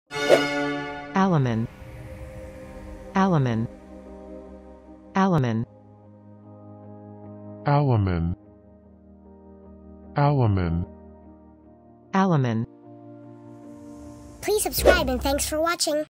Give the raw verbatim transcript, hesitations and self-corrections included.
alumen, alumen, alumen, alumen, alumen. alumen. Please subscribe and thanks for watching.